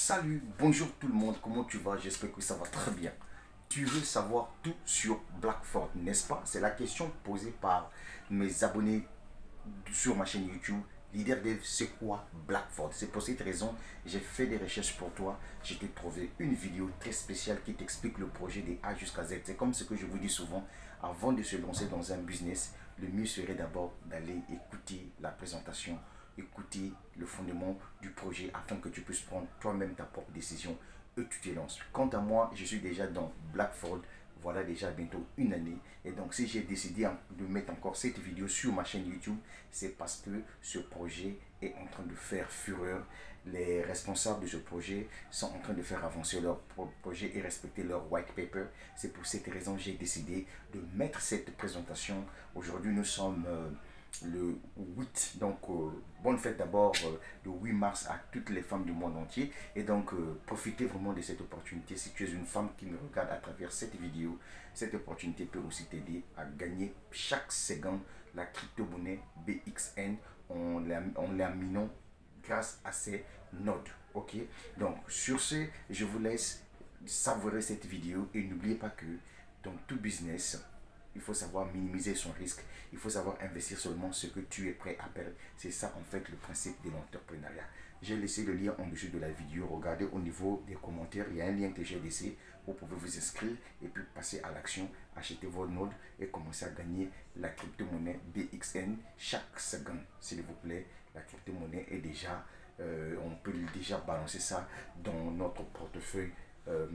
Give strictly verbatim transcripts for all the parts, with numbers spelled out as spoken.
Salut, bonjour tout le monde, comment tu vas? J'espère que ça va très bien. Tu veux savoir tout sur Blackford, n'est-ce pas? C'est la question posée par mes abonnés sur ma chaîne YouTube. LeaderDev, c'est quoi Blackford? C'est pour cette raison, j'ai fait des recherches pour toi. J'ai trouvé une vidéo très spéciale qui t'explique le projet des A jusqu'à Z. C'est comme ce que je vous dis souvent, avant de se lancer dans un business, le mieux serait d'abord d'aller écouter la présentation, écouter le fondement du projet afin que tu puisses prendre toi-même ta propre décision et tu te lances. Quant à moi, je suis déjà dans Blackford, voilà déjà bientôt une année. Et donc si j'ai décidé de mettre encore cette vidéo sur ma chaîne YouTube, c'est parce que ce projet est en train de faire fureur. Les responsables de ce projet sont en train de faire avancer leur projet et respecter leur white paper. C'est pour cette raison que j'ai décidé de mettre cette présentation. Aujourd'hui, nous sommes euh, le huit, donc euh, bonne fête d'abord euh, le huit mars à toutes les femmes du monde entier. Et donc euh, profitez vraiment de cette opportunité. Si tu es une femme qui me regarde à travers cette vidéo, cette opportunité peut aussi t'aider à gagner chaque seconde la crypto-monnaie B X N en l'aminant grâce à ces nodes. Ok, donc sur ce, je vous laisse savourer cette vidéo et n'oubliez pas que dans tout business, il faut savoir minimiser son risque. Il faut savoir investir seulement ce que tu es prêt à perdre. C'est ça en fait le principe de l'entrepreneuriat. J'ai laissé le lien en dessous de la vidéo. Regardez au niveau des commentaires. Il y a un lien que j'ai laissé. Vous pouvez vous inscrire et puis passer à l'action. Acheter vos nodes et commencer à gagner la crypto-monnaie B X N chaque seconde. S'il vous plaît, la crypto-monnaie est déjà... Euh, on peut déjà balancer ça dans notre portefeuille euh,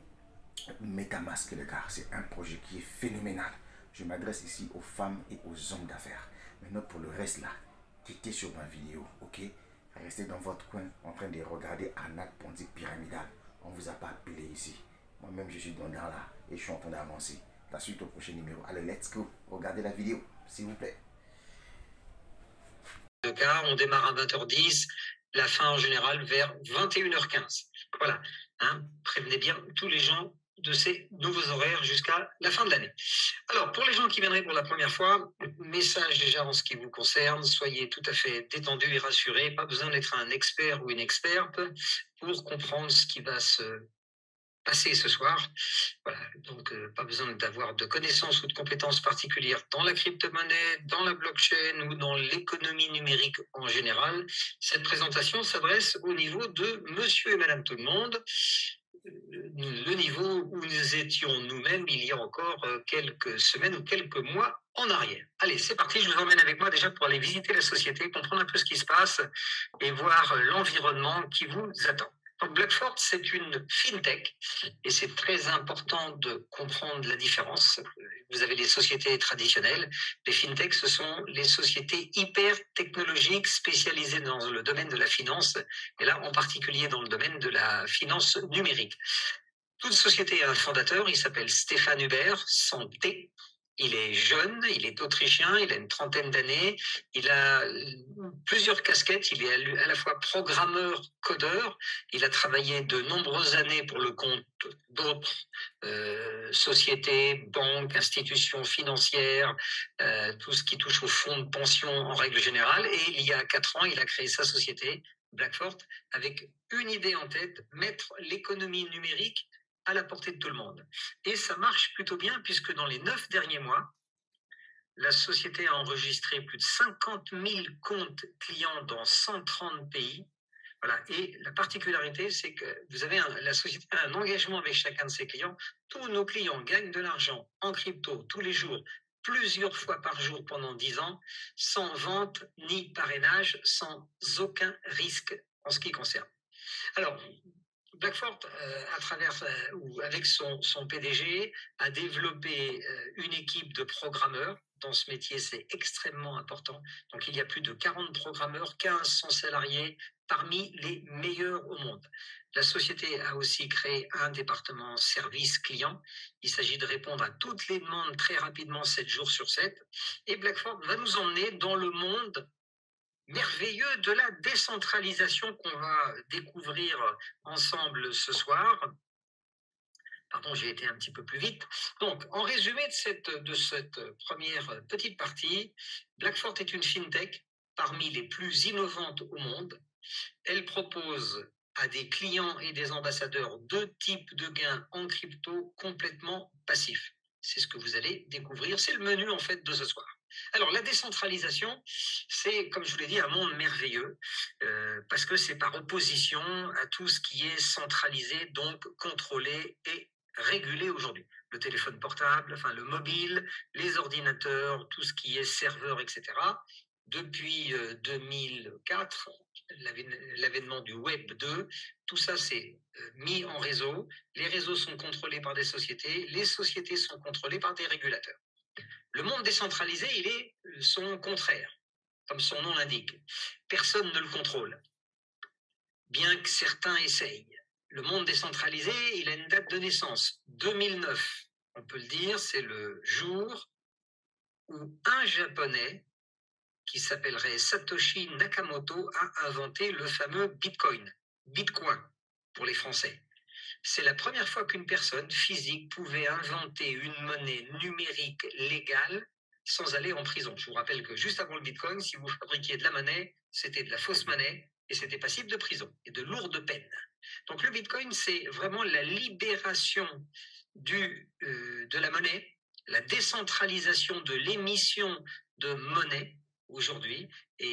MetaMask, les gars. C'est un projet qui est phénoménal. Je m'adresse ici aux femmes et aux hommes d'affaires. Maintenant, pour le reste là, cliquez sur ma vidéo, ok? Restez dans votre coin en train de regarder Arnaque Ponzi pyramidal. On ne vous a pas appelé ici. Moi-même, je suis dans là et je suis en train d'avancer. La suite au prochain numéro. Allez, let's go. Regardez la vidéo, s'il vous plaît. Le cas, on démarre à vingt heures dix, la fin en général vers vingt et une heures quinze. Voilà. Hein, prévenez bien tous les gens de ces nouveaux horaires jusqu'à la fin de l'année. Alors, pour les gens qui viendraient pour la première fois, message déjà en ce qui vous concerne, soyez tout à fait détendus et rassurés, pas besoin d'être un expert ou une experte pour comprendre ce qui va se passer ce soir. Voilà, donc euh, pas besoin d'avoir de connaissances ou de compétences particulières dans la crypto-monnaie, dans la blockchain ou dans l'économie numérique en général. Cette présentation s'adresse au niveau de monsieur et madame tout le monde, le niveau où nous étions nous-mêmes il y a encore quelques semaines ou quelques mois en arrière. Allez, c'est parti, je vous emmène avec moi déjà pour aller visiter la société, comprendre un peu ce qui se passe et voir l'environnement qui vous attend. Donc Blackford, c'est une fintech et c'est très important de comprendre la différence. Vous avez les sociétés traditionnelles. Les fintechs, ce sont les sociétés hyper technologiques spécialisées dans le domaine de la finance et là en particulier dans le domaine de la finance numérique. Toute société a un fondateur, il s'appelle Stéphane Hubert, sans T. Il est jeune, il est autrichien, il a une trentaine d'années, il a plusieurs casquettes, il est à la fois programmeur, codeur, il a travaillé de nombreuses années pour le compte d'autres euh, sociétés, banques, institutions financières, euh, tout ce qui touche aux fonds de pension en règle générale, et il y a quatre ans, il a créé sa société, Blackford, avec une idée en tête, mettre l'économie numérique à la portée de tout le monde. Et ça marche plutôt bien puisque dans les neuf derniers mois, la société a enregistré plus de cinquante mille comptes clients dans cent trente pays. Voilà. Et la particularité, c'est que vous avez un, la société a un engagement avec chacun de ses clients. Tous nos clients gagnent de l'argent en crypto tous les jours, plusieurs fois par jour pendant dix ans, sans vente ni parrainage, sans aucun risque en ce qui concerne. Alors, Blackford, euh, à travers, euh, ou avec son, son P D G, a développé euh, une équipe de programmeurs. Dans ce métier, c'est extrêmement important. Donc, il y a plus de quarante programmeurs, quinze sont salariés, parmi les meilleurs au monde. La société a aussi créé un département service client. Il s'agit de répondre à toutes les demandes très rapidement, sept jours sur sept. Et Blackford va nous emmener dans le monde merveilleux de la décentralisation qu'on va découvrir ensemble ce soir. Pardon, j'ai été un petit peu plus vite. Donc, en résumé de cette, de cette première petite partie, Blackford est une fintech parmi les plus innovantes au monde. Elle propose à des clients et des ambassadeurs deux types de gains en crypto complètement passifs. C'est ce que vous allez découvrir. C'est le menu en fait de ce soir. Alors la décentralisation, c'est comme je vous l'ai dit un monde merveilleux euh, parce que c'est par opposition à tout ce qui est centralisé, donc contrôlé et régulé aujourd'hui. Le téléphone portable, enfin le mobile, les ordinateurs, tout ce qui est serveur, et cetera. Depuis euh, deux mille quatre, l'avènement du Web deux, tout ça s'est euh, mis en réseau. Les réseaux sont contrôlés par des sociétés, les sociétés sont contrôlées par des régulateurs. Le monde décentralisé, il est son contraire, comme son nom l'indique. Personne ne le contrôle, bien que certains essayent. Le monde décentralisé, il a une date de naissance, deux mille neuf. On peut le dire, c'est le jour où un Japonais qui s'appellerait Satoshi Nakamoto a inventé le fameux Bitcoin, Bitcoin pour les Français. C'est la première fois qu'une personne physique pouvait inventer une monnaie numérique légale sans aller en prison. Je vous rappelle que juste avant le Bitcoin, si vous fabriquiez de la monnaie, c'était de la fausse monnaie et c'était passible de prison et de lourdes peines. Donc le Bitcoin, c'est vraiment la libération du, euh, de la monnaie, la décentralisation de l'émission de monnaie aujourd'hui.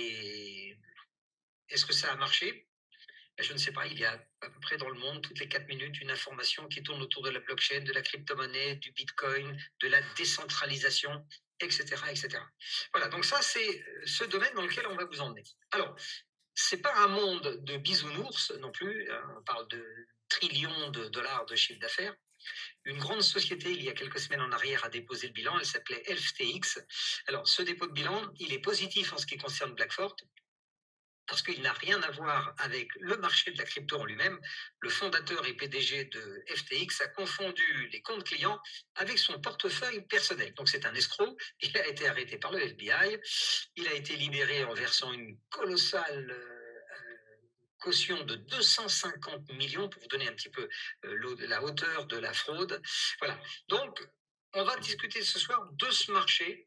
Et est-ce que ça a marché? Je ne sais pas, il y a à peu près dans le monde, toutes les quatre minutes, une information qui tourne autour de la blockchain, de la crypto-monnaie, du bitcoin, de la décentralisation, et cetera, et cetera. Voilà, donc ça, c'est ce domaine dans lequel on va vous emmener. Alors, ce n'est pas un monde de bisounours non plus, on parle de trillions de dollars de chiffre d'affaires. Une grande société, il y a quelques semaines en arrière, a déposé le bilan, elle s'appelait F T X. Alors, ce dépôt de bilan, il est positif en ce qui concerne Blackfort, parce qu'il n'a rien à voir avec le marché de la crypto en lui-même. Le fondateur et P D G de F T X a confondu les comptes clients avec son portefeuille personnel. Donc c'est un escroc, il a été arrêté par le F B I, il a été libéré en versant une colossale euh, caution de deux cent cinquante millions, pour vous donner un petit peu euh, la hauteur de la fraude. Voilà, donc on va discuter ce soir de ce marché,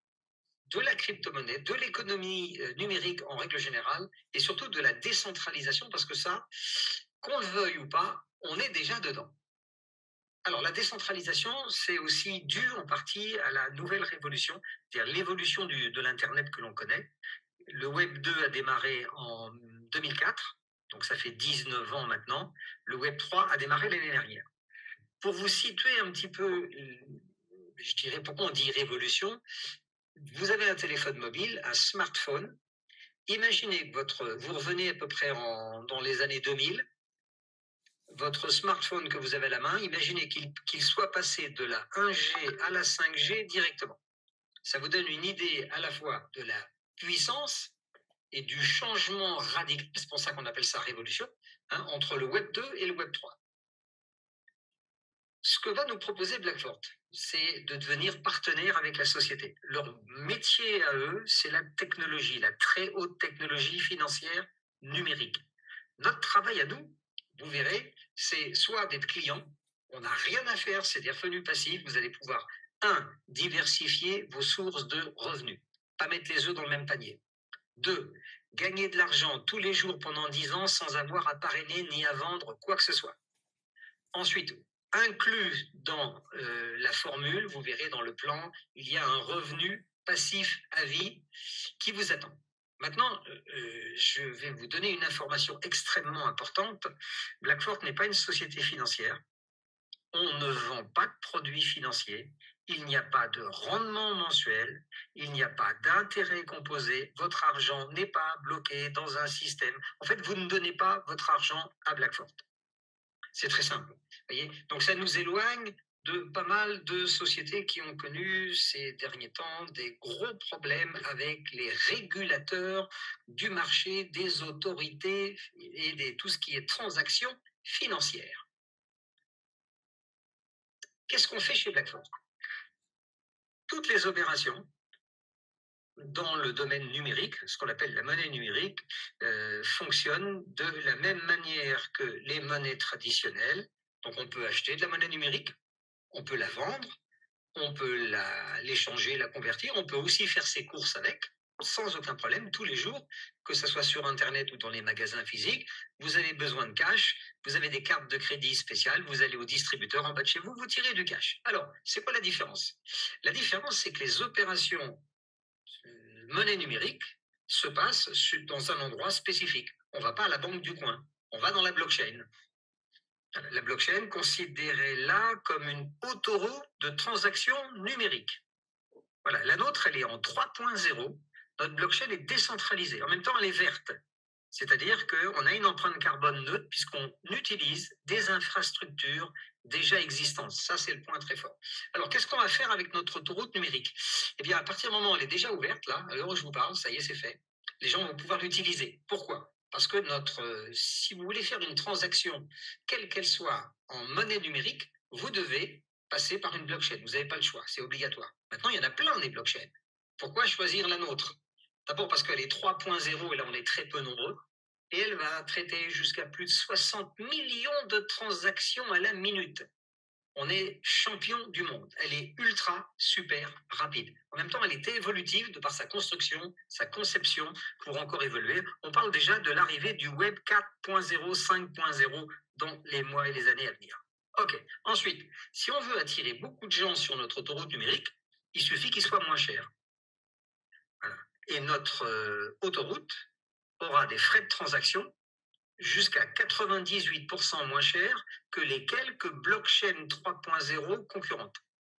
de la crypto-monnaie, de l'économie numérique en règle générale, et surtout de la décentralisation, parce que ça, qu'on le veuille ou pas, on est déjà dedans. Alors la décentralisation, c'est aussi dû en partie à la nouvelle révolution, c'est-à-dire l'évolution du, de l'Internet que l'on connaît. Le Web deux a démarré en deux mille quatre, donc ça fait dix-neuf ans maintenant. Le Web trois a démarré l'année dernière. Pour vous situer un petit peu, je dirais pourquoi on dit révolution, vous avez un téléphone mobile, un smartphone. Imaginez que votre, vous revenez à peu près en, dans les années deux mille. Votre smartphone que vous avez à la main, imaginez qu'il qu'il soit passé de la un G à la cinq G directement. Ça vous donne une idée à la fois de la puissance et du changement radical, c'est pour ça qu'on appelle ça révolution, hein, entre le Web deux et le Web trois. Ce que va nous proposer Blackfort, c'est de devenir partenaire avec la société. Leur métier à eux, c'est la technologie, la très haute technologie financière numérique. Notre travail à nous, vous verrez, c'est soit d'être client, on n'a rien à faire, c'est des revenus passifs, vous allez pouvoir, un, diversifier vos sources de revenus, pas mettre les œufs dans le même panier. Deux, gagner de l'argent tous les jours pendant dix ans sans avoir à parrainer ni à vendre quoi que ce soit. Ensuite, inclus dans euh, la formule, vous verrez dans le plan, il y a un revenu passif à vie qui vous attend. Maintenant, euh, je vais vous donner une information extrêmement importante. Blackfort n'est pas une société financière. On ne vend pas de produits financiers. Il n'y a pas de rendement mensuel. Il n'y a pas d'intérêt composé. Votre argent n'est pas bloqué dans un système. En fait, vous ne donnez pas votre argent à Blackfort. C'est très simple. Voyez, donc ça nous éloigne de pas mal de sociétés qui ont connu ces derniers temps des gros problèmes avec les régulateurs du marché, des autorités et de tout ce qui est transactions financières. Qu'est-ce qu'on fait chez Blackfort? Toutes les opérations dans le domaine numérique, ce qu'on appelle la monnaie numérique, euh, fonctionnent de la même manière que les monnaies traditionnelles. Donc on peut acheter de la monnaie numérique, on peut la vendre, on peut la, l'échanger, la convertir, on peut aussi faire ses courses avec. sans aucun problème, tous les jours, que ce soit sur Internet ou dans les magasins physiques. Vous avez besoin de cash, vous avez des cartes de crédit spéciales, vous allez au distributeur en bas de chez vous, vous tirez du cash. Alors, c'est quoi la différence? La différence, c'est que les opérations euh, monnaie numérique se passent dans un endroit spécifique. On ne va pas à la banque du coin, on va dans la blockchain. La blockchain considérée là comme une autoroute de transactions numériques. Voilà, la nôtre, elle est en trois point zéro. Notre blockchain est décentralisée. En même temps, elle est verte. C'est-à-dire qu'on a une empreinte carbone neutre puisqu'on utilise des infrastructures déjà existantes. Ça, c'est le point très fort. Alors, qu'est-ce qu'on va faire avec notre autoroute numérique? Eh bien, à partir du moment où elle est déjà ouverte, là, à l'heure où je vous parle, ça y est, c'est fait. Les gens vont pouvoir l'utiliser. Pourquoi? Parce que notre, euh, si vous voulez faire une transaction, quelle qu'elle soit, en monnaie numérique, vous devez passer par une blockchain. Vous n'avez pas le choix, c'est obligatoire. Maintenant, il y en a plein des blockchains. Pourquoi choisir la nôtre? D'abord parce qu'elle est trois point zéro et là, on est très peu nombreux. Et elle va traiter jusqu'à plus de soixante millions de transactions à la minute. On est champion du monde. Elle est ultra, super rapide. En même temps, elle est évolutive de par sa construction, sa conception pour encore évoluer. On parle déjà de l'arrivée du web quatre point zéro, cinq point zéro dans les mois et les années à venir. Ok. Ensuite, si on veut attirer beaucoup de gens sur notre autoroute numérique, il suffit qu'il soit moins cher. Voilà. Et notre euh, autoroute aura des frais de transaction jusqu'à quatre-vingt-dix-huit pour cent moins cher que les quelques blockchains trois point zéro concurrentes.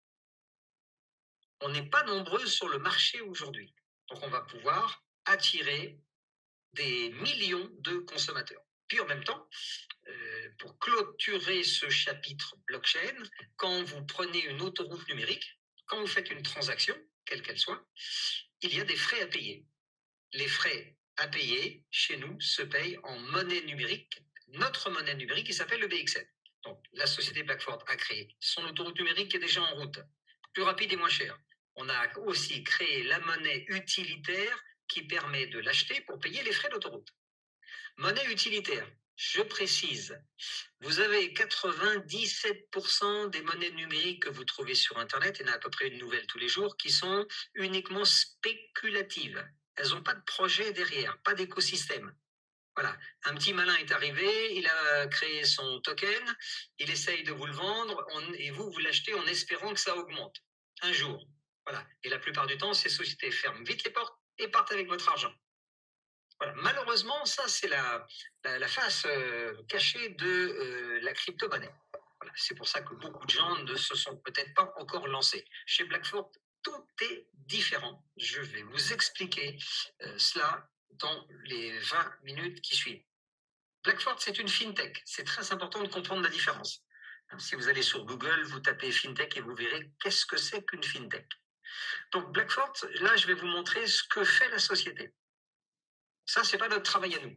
On n'est pas nombreux sur le marché aujourd'hui. Donc on va pouvoir attirer des millions de consommateurs. Puis en même temps, euh, pour clôturer ce chapitre blockchain, quand vous prenez une autoroute numérique, quand vous faites une transaction, quelle qu'elle soit, il y a des frais à payer. Les frais à payer chez nous se payent en monnaie numérique, notre monnaie numérique qui s'appelle le B X N. Donc la société Blackford a créé son autoroute numérique qui est déjà en route, plus rapide et moins cher. On a aussi créé la monnaie utilitaire qui permet de l'acheter pour payer les frais d'autoroute. Monnaie utilitaire, je précise, vous avez quatre-vingt-dix-sept pour cent des monnaies numériques que vous trouvez sur Internet, il y en a à peu près une nouvelle tous les jours, qui sont uniquement spéculatives. Elles n'ont pas de projet derrière, pas d'écosystème. Voilà, un petit malin est arrivé, il a créé son token, il essaye de vous le vendre on, et vous, vous l'achetez en espérant que ça augmente un jour. Voilà, et la plupart du temps, ces sociétés ferment vite les portes et partent avec votre argent. Voilà. Malheureusement, ça, c'est la, la, la face euh, cachée de euh, la crypto-monnaie. Voilà. C'est pour ça que beaucoup de gens ne se sont peut-être pas encore lancés. Chez Blackford, tout est différent. Je vais vous expliquer euh, cela dans les vingt minutes qui suivent. Blackford, c'est une fintech. C'est très important de comprendre la différence. Si vous allez sur Google, vous tapez fintech et vous verrez qu'est-ce que c'est qu'une fintech. Donc Blackford, là, je vais vous montrer ce que fait la société. Ça, ce n'est pas notre travail à nous.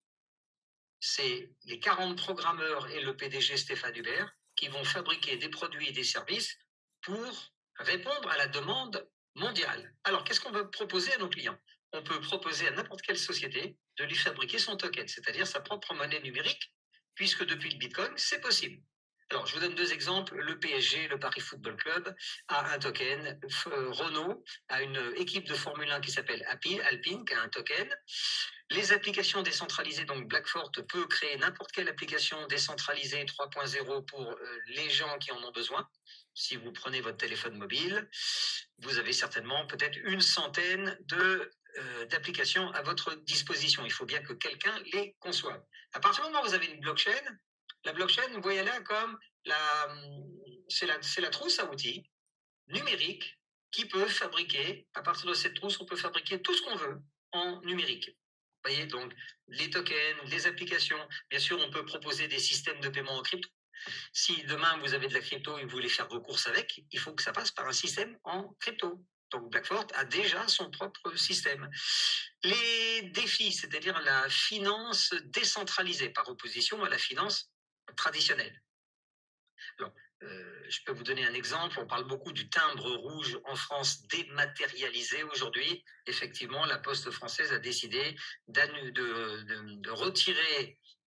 C'est les quarante programmeurs et le P D G Stéphane Hubert qui vont fabriquer des produits et des services pour répondre à la demande mondiale. Alors, qu'est-ce qu'on va proposer à nos clients? On peut proposer à n'importe quelle société de lui fabriquer son token, c'est-à-dire sa propre monnaie numérique, puisque depuis le Bitcoin, c'est possible. Alors, je vous donne deux exemples. Le P S G, le Paris Football Club, a un token. Renault a une équipe de Formule un qui s'appelle Alpine, qui a un token. Les applications décentralisées, donc Blackford peut créer n'importe quelle application décentralisée trois point zéro pour les gens qui en ont besoin. Si vous prenez votre téléphone mobile, vous avez certainement peut-être une centaine de euh, d'applications à votre disposition. Il faut bien que quelqu'un les conçoive. À partir du moment où vous avez une blockchain, la blockchain, vous voyez là comme la, c'est la, c'est la trousse à outils numérique qui peut fabriquer, à partir de cette trousse, on peut fabriquer tout ce qu'on veut en numérique. Vous voyez, donc les tokens, les applications, bien sûr, on peut proposer des systèmes de paiement en crypto. Si demain vous avez de la crypto et vous voulez faire vos courses avec, il faut que ça passe par un système en crypto. Donc Blackford a déjà son propre système. Les défis, c'est-à-dire la finance décentralisée par opposition à la finance traditionnelle. Alors, euh, je peux vous donner un exemple. On parle beaucoup du timbre rouge en France dématérialisé aujourd'hui. Effectivement, la Poste française a décidé de, de, de retirer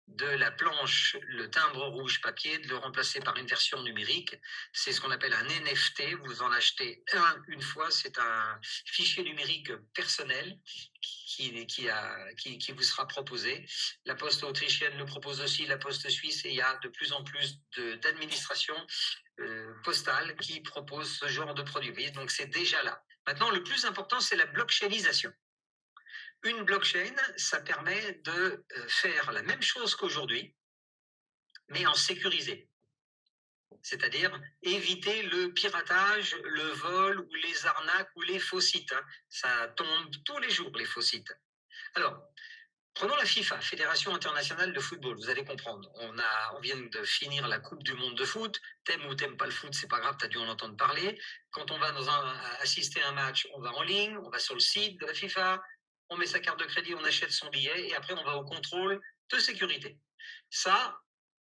de la planche, le timbre rouge papier, de le remplacer par une version numérique. C'est ce qu'on appelle un N F T. Vous en achetez un une fois. C'est un fichier numérique personnel qui, qui, a, qui, qui vous sera proposé. La Poste autrichienne le propose aussi, la Poste suisse, et il y a de plus en plus d'administrations euh, postales qui proposent ce genre de produit. Vous voyez, donc c'est déjà là. Maintenant, le plus important, c'est la blockchainisation. Une blockchain, ça permet de faire la même chose qu'aujourd'hui, mais en sécurisé. C'est-à-dire éviter le piratage, le vol ou les arnaques ou les faux sites. Ça tombe tous les jours, les faux sites. Alors, prenons la FIFA, Fédération internationale de football. Vous allez comprendre. On, a, on vient de finir la Coupe du monde de foot. T'aimes ou t'aimes pas le foot, c'est pas grave, tu as dû en entendre parler. Quand on va dans un, assister à un match, on va en ligne, on va sur le site de la FIFA, on met sa carte de crédit, on achète son billet et après on va au contrôle de sécurité. Ça,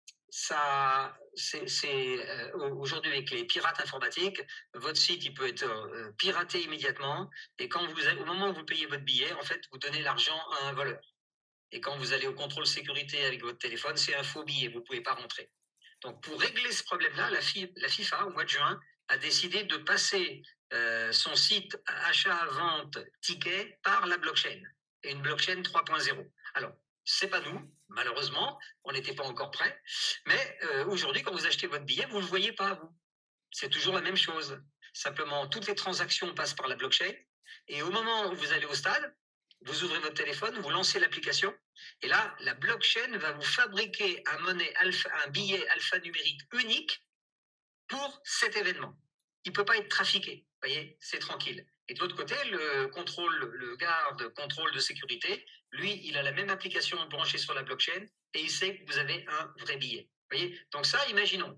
ça c'est euh, aujourd'hui avec les pirates informatiques, votre site il peut être euh, piraté immédiatement et quand vous, au moment où vous payez votre billet, en fait, vous donnez l'argent à un voleur. Et quand vous allez au contrôle sécurité avec votre téléphone, c'est un faux billet, vous ne pouvez pas rentrer. Donc pour régler ce problème-là, la, la FIFA, au mois de juin, a décidé de passer euh, son site achat-vente ticket par la blockchain, et une blockchain trois point zéro. Alors, c'est pas nous, malheureusement, on n'était pas encore prêts, mais euh, aujourd'hui, quand vous achetez votre billet, vous ne le voyez pas, vous. C'est toujours la même chose. Simplement, toutes les transactions passent par la blockchain, et au moment où vous allez au stade, vous ouvrez votre téléphone, vous lancez l'application, et là, la blockchain va vous fabriquer un, monnaie alpha, un billet alphanumérique unique pour cet événement. Il ne peut pas être trafiqué, vous voyez, c'est tranquille. Et de l'autre côté, le contrôle, le garde contrôle de sécurité, lui, il a la même application branchée sur la blockchain et il sait que vous avez un vrai billet. Vous voyez, donc ça, imaginons,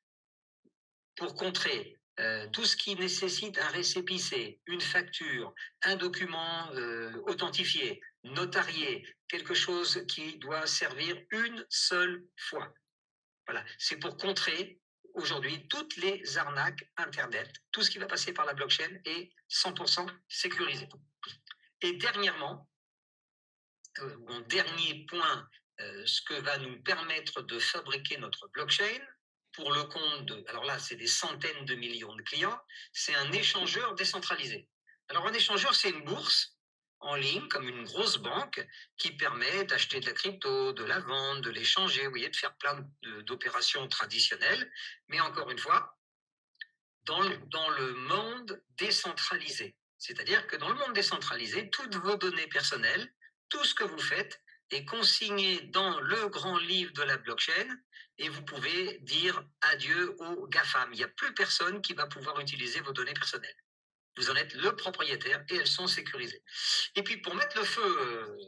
pour contrer euh, tout ce qui nécessite un récépissé, une facture, un document euh, authentifié, notarié, quelque chose qui doit servir une seule fois. Voilà, c'est pour contrer aujourd'hui toutes les arnaques Internet. Tout ce qui va passer par la blockchain est cent pour cent sécurisé. Et dernièrement, euh, mon dernier point, euh, ce que va nous permettre de fabriquer notre blockchain, pour le compte de, alors là, c'est des centaines de millions de clients, c'est un échangeur décentralisé. Alors un échangeur, c'est une bourse en ligne, comme une grosse banque, qui permet d'acheter de la crypto, de la vendre, de l'échanger, vous voyez, de faire plein d'opérations traditionnelles, mais encore une fois, dans le, dans le monde décentralisé. C'est-à-dire que dans le monde décentralisé, toutes vos données personnelles, tout ce que vous faites est consigné dans le grand livre de la blockchain et vous pouvez dire adieu aux GAFAM. Il n'y a plus personne qui va pouvoir utiliser vos données personnelles. Vous en êtes le propriétaire et elles sont sécurisées. Et puis pour mettre le feu, euh,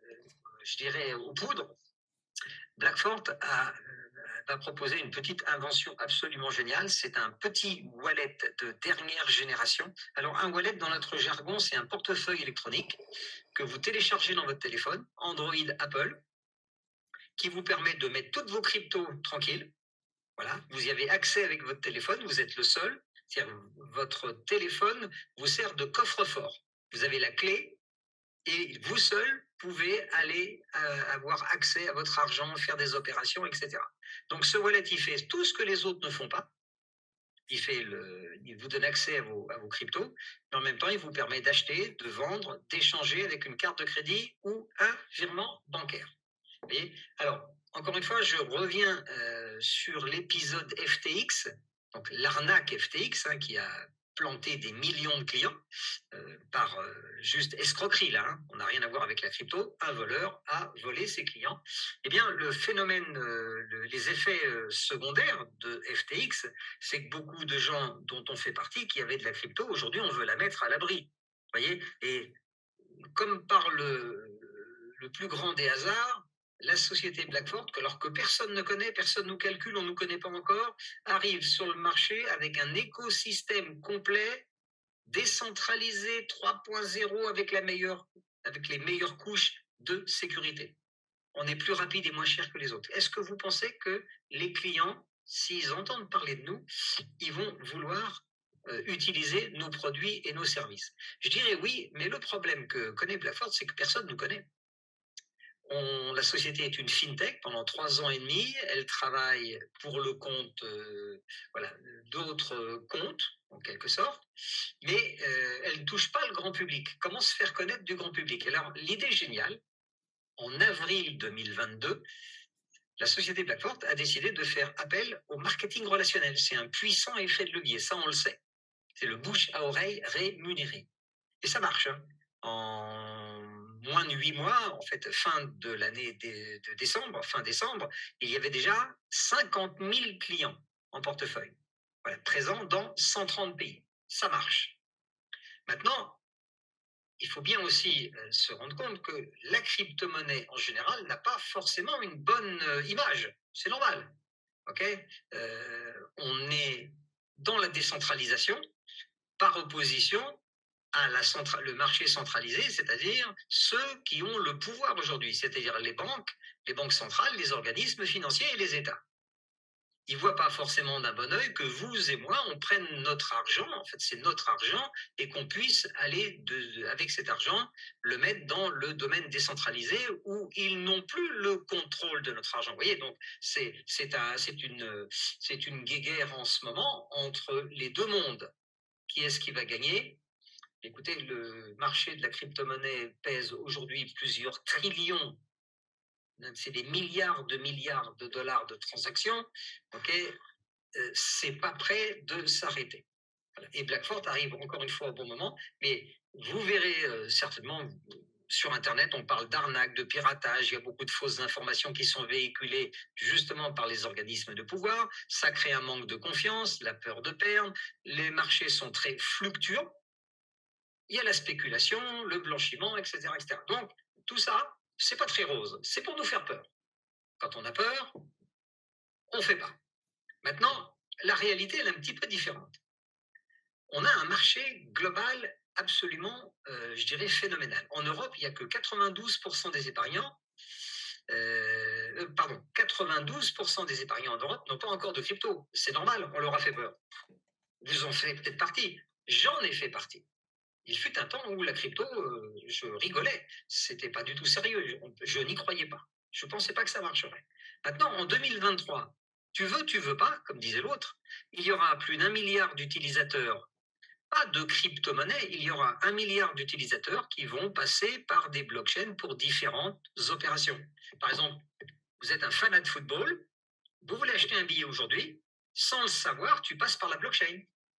je dirais, aux poudres, Blackfort a, va proposer une petite invention absolument géniale. C'est un petit wallet de dernière génération. Alors un wallet dans notre jargon, c'est un portefeuille électronique que vous téléchargez dans votre téléphone, Android, Apple, qui vous permet de mettre toutes vos cryptos tranquilles. Voilà, vous y avez accès avec votre téléphone, vous êtes le seul. C'est-à-dire, votre téléphone vous sert de coffre-fort. Vous avez la clé et vous seul pouvez aller euh, avoir accès à votre argent, faire des opérations, et cetera. Donc ce wallet, il fait tout ce que les autres ne font pas. Il, fait le, il vous donne accès à vos, à vos cryptos, mais en même temps, il vous permet d'acheter, de vendre, d'échanger avec une carte de crédit ou un virement bancaire. Vous voyez ? Alors, encore une fois, je reviens euh, sur l'épisode F T X, donc l'arnaque F T X, hein, qui a planté des millions de clients euh, par euh, juste escroquerie, là, hein. On n'a rien à voir avec la crypto, un voleur a volé ses clients. Eh bien, le phénomène, euh, le, les effets euh, secondaires de F T X, c'est que beaucoup de gens dont on fait partie, qui avaient de la crypto, aujourd'hui, on veut la mettre à l'abri. Vous voyez ? Et comme par le, le plus grand des hasards, la société Blackfort, alors que personne ne connaît, personne nous calcule, on ne nous connaît pas encore, arrive sur le marché avec un écosystème complet, décentralisé trois point zéro avec, la meilleure, avec les meilleures couches de sécurité. On est plus rapide et moins cher que les autres. Est-ce que vous pensez que les clients, s'ils entendent parler de nous, ils vont vouloir euh, utiliser nos produits et nos services? Je dirais oui, mais le problème que connaît Blackfort, c'est que personne ne nous connaît. On, la société est une fintech pendant trois ans et demi. Elle travaille pour le compte euh, voilà, d'autres comptes, en quelque sorte, mais euh, elle ne touche pas le grand public. Comment se faire connaître du grand public? Alors, l'idée géniale, en avril deux mille vingt-deux, la société Blackfort a décidé de faire appel au marketing relationnel. C'est un puissant effet de levier, ça on le sait. C'est le bouche à oreille rémunéré. Et ça marche. Hein. En moins de huit mois, en fait, fin de l'année de décembre, fin décembre, il y avait déjà cinquante mille clients en portefeuille, voilà, présents dans cent trente pays. Ça marche. Maintenant, il faut bien aussi euh, se rendre compte que la crypto-monnaie, en général, n'a pas forcément une bonne euh, image. C'est normal. Okay euh, on est dans la décentralisation par opposition à la centra- le marché centralisé, c'est-à-dire ceux qui ont le pouvoir aujourd'hui, c'est-à-dire les banques, les banques centrales, les organismes financiers et les États. Ils ne voient pas forcément d'un bon œil que vous et moi, on prenne notre argent, en fait c'est notre argent, et qu'on puisse aller de, avec cet argent, le mettre dans le domaine décentralisé où ils n'ont plus le contrôle de notre argent. Vous voyez, donc c'est, c'est, un, c'est, une, c'est une guéguerre en ce moment entre les deux mondes. Qui est-ce qui va gagner? Écoutez, le marché de la crypto-monnaie pèse aujourd'hui plusieurs trillions, c'est des milliards de milliards de dollars de transactions, ok, euh, c'est pas prêt de s'arrêter. Voilà. Et Blackfort arrive encore une fois au bon moment, mais vous verrez euh, certainement sur Internet, on parle d'arnaque, de piratage, il y a beaucoup de fausses informations qui sont véhiculées justement par les organismes de pouvoir, ça crée un manque de confiance, la peur de perdre, les marchés sont très fluctuants, il y a la spéculation, le blanchiment, et cetera, et cetera. Donc, tout ça, c'est pas très rose. C'est pour nous faire peur. Quand on a peur, on fait pas. Maintenant, la réalité, elle est un petit peu différente. On a un marché global absolument, euh, je dirais, phénoménal. En Europe, il n'y a que quatre-vingt-douze pour cent des épargnants, euh, pardon, quatre-vingt-douze pour cent des épargnants en Europe n'ont pas encore de crypto. C'est normal, on leur a fait peur. Vous en faites peut-être partie. J'en ai fait partie. Il fut un temps où la crypto, euh, je rigolais. C'était pas du tout sérieux. Je, je n'y croyais pas. Je pensais pas que ça marcherait. Maintenant, en deux mille vingt-trois, tu veux, tu veux pas, comme disait l'autre, il y aura plus d'un milliard d'utilisateurs, pas de crypto-monnaie, il y aura un milliard d'utilisateurs qui vont passer par des blockchains pour différentes opérations. Par exemple, vous êtes un fanat de football, vous voulez acheter un billet aujourd'hui, sans le savoir, tu passes par la blockchain.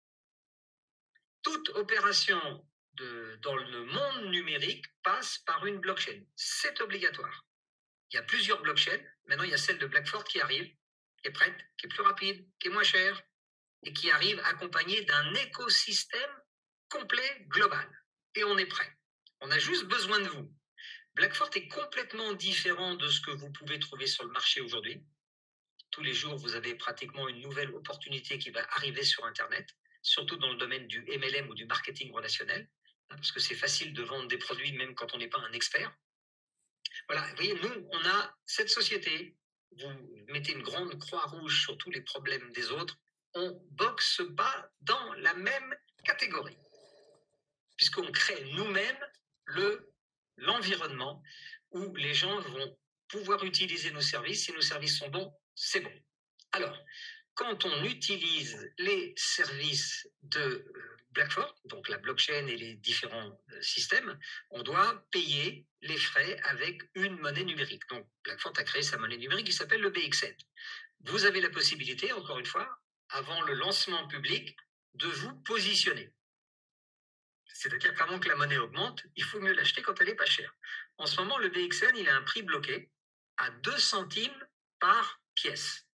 Toute opération de, dans le monde numérique passe par une blockchain. C'est obligatoire. Il y a plusieurs blockchains. Maintenant, il y a celle de Blackfort qui arrive, qui est prête, qui est plus rapide, qui est moins chère et qui arrive accompagnée d'un écosystème complet, global. Et on est prêt. On a juste besoin de vous. Blackfort est complètement différent de ce que vous pouvez trouver sur le marché aujourd'hui. Tous les jours, vous avez pratiquement une nouvelle opportunité qui va arriver sur Internet, surtout dans le domaine du M L M ou du marketing relationnel, parce que c'est facile de vendre des produits même quand on n'est pas un expert. Voilà, vous voyez, nous, on a cette société, vous mettez une grande croix rouge sur tous les problèmes des autres, on boxe pas dans la même catégorie, puisqu'on crée nous-mêmes le, l'environnement où les gens vont pouvoir utiliser nos services. Si nos services sont bons, c'est bon. Alors, quand on utilise les services de Blackfort, donc la blockchain et les différents systèmes, on doit payer les frais avec une monnaie numérique. Donc, Blackfort a créé sa monnaie numérique qui s'appelle le B X N. Vous avez la possibilité, encore une fois, avant le lancement public, de vous positionner. C'est-à-dire qu'avant que la monnaie augmente, il faut mieux l'acheter quand elle est pas chère. En ce moment, le B X N, il a un prix bloqué à deux centimes par pièce.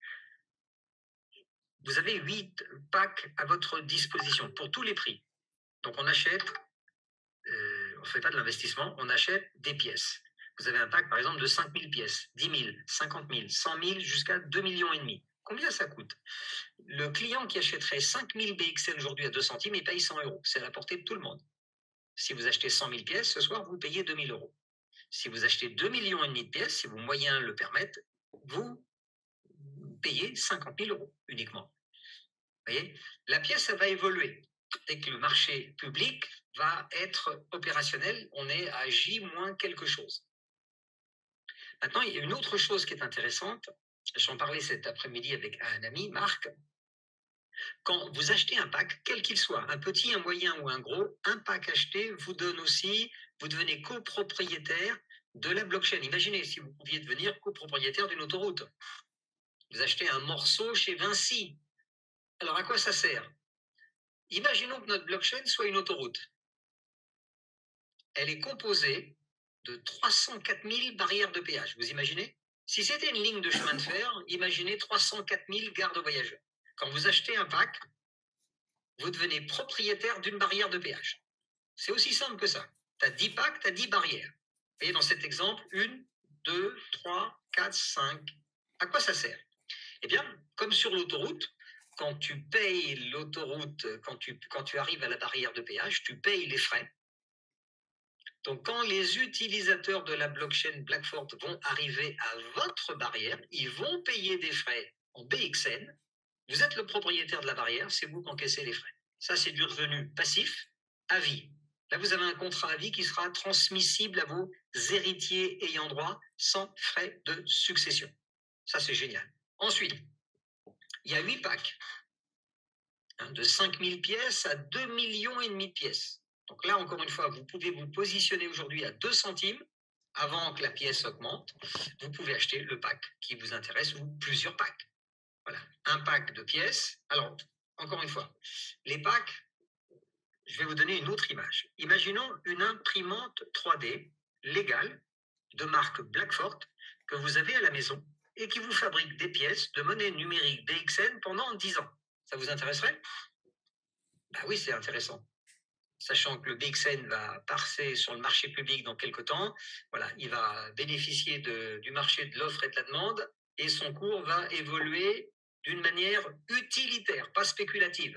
Vous avez huit packs à votre disposition pour tous les prix. Donc on achète, euh, on ne fait pas de l'investissement, on achète des pièces. Vous avez un pack par exemple de cinq mille pièces, dix mille, cinquante mille, cent mille jusqu'à deux millions et demi. Combien ça coûte? Le client qui achèterait cinq mille B X N aujourd'hui à deux centimes, il paye cent euros. C'est à la portée de tout le monde. Si vous achetez cent mille pièces, ce soir, vous payez deux mille euros. Si vous achetez deux millions et demi de pièces, si vos moyens le permettent, vous payez cinquante mille euros uniquement. Vous voyez, la pièce, elle va évoluer. Dès que le marché public va être opérationnel, on est à J moins quelque chose. Maintenant, il y a une autre chose qui est intéressante. J'en parlais cet après-midi avec un ami, Marc. Quand vous achetez un pack, quel qu'il soit, un petit, un moyen ou un gros, un pack acheté vous donne aussi, vous devenez copropriétaire de la blockchain. Imaginez si vous pouviez devenir copropriétaire d'une autoroute. Vous achetez un morceau chez Vinci. Alors à quoi ça sert? Imaginons que notre blockchain soit une autoroute. Elle est composée de trois cent quatre mille barrières de péage. Vous imaginez? Si c'était une ligne de chemin de fer, imaginez trois cent quatre mille gares de voyageurs. Quand vous achetez un pack, vous devenez propriétaire d'une barrière de péage. C'est aussi simple que ça. Tu as dix packs, tu as dix barrières. Vous voyez dans cet exemple, une, deux, trois, quatre, cinq. À quoi ça sert? Eh bien, comme sur l'autoroute, quand tu payes l'autoroute, quand tu, quand tu arrives à la barrière de péage, tu payes les frais. Donc, quand les utilisateurs de la blockchain Blackfort vont arriver à votre barrière, ils vont payer des frais en B X N. Vous êtes le propriétaire de la barrière, c'est vous qui encaissez les frais. Ça, c'est du revenu passif à vie. Là, vous avez un contrat à vie qui sera transmissible à vos héritiers ayant droit sans frais de succession. Ça, c'est génial. Ensuite, il y a huit packs hein, de cinq mille pièces à deux millions et demi de pièces. Donc là, encore une fois, vous pouvez vous positionner aujourd'hui à deux centimes avant que la pièce augmente. Vous pouvez acheter le pack qui vous intéresse ou plusieurs packs. Voilà, un pack de pièces. Alors, encore une fois, les packs, je vais vous donner une autre image. Imaginons une imprimante trois D légale de marque Blackfort que vous avez à la maison et qui vous fabrique des pièces de monnaie numérique B X N pendant dix ans. Ça vous intéresserait? Ben oui, c'est intéressant. Sachant que le B X N va passer sur le marché public dans quelques temps, voilà, il va bénéficier de, du marché de l'offre et de la demande et son cours va évoluer d'une manière utilitaire, pas spéculative.